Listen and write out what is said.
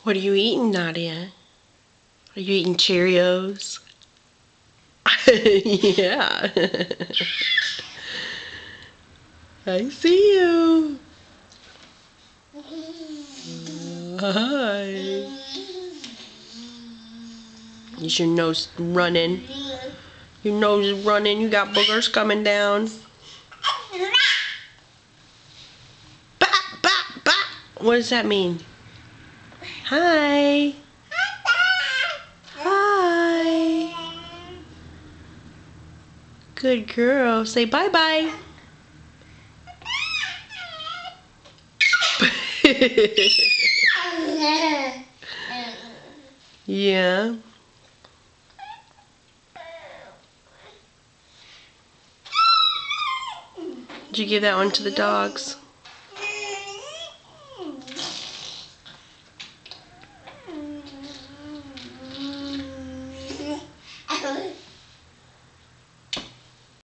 What are you eating, Nadia? Are you eating Cheerios? Yeah. I see you. Hi. Is your nose running? Your nose is running. You got boogers coming down. Bap, bap, bap. What does that mean? Hi. Hi. Good girl. Say bye-bye. Yeah. Did you give that one to the dogs?